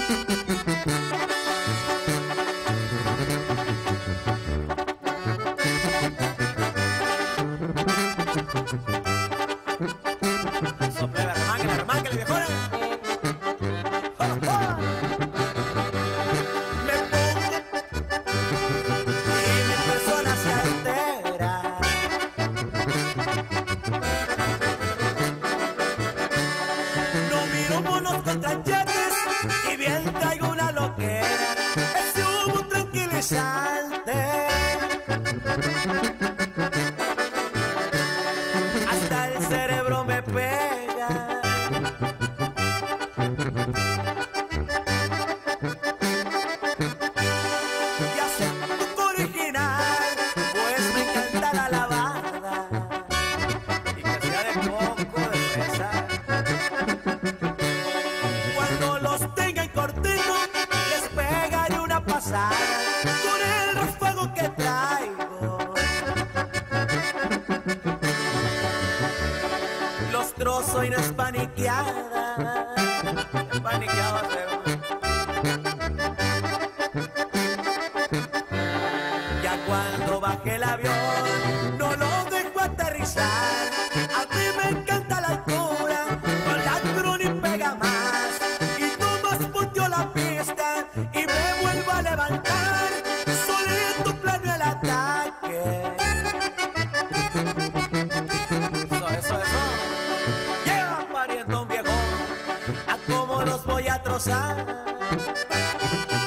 Soplele, armánquele, viejona. Me pongo y mi persona se altera. No miro monos con tranchetes y bien traigo una loquera. Ese humo tranquilizante. Hasta el cerebro me pega. Y hace un poco original, pues me encanta la lavada y que sea de coco, de fresa. Cuando los tenga en cortijo, les pegaré una pasada con el ráfago que traigo. Los trozo y no es paniqueada. Es paniqueado hacer. Ya cuando baje el avión, no lo dejo aterrizar. A mí me encanta la altura, con la cruz ni pega más. Y Tomás volteó la pista y me vuelvo a levantar. Solito planeo el ataque. Eso. Lleva pariendo un viejo, a cómo los voy a trozar.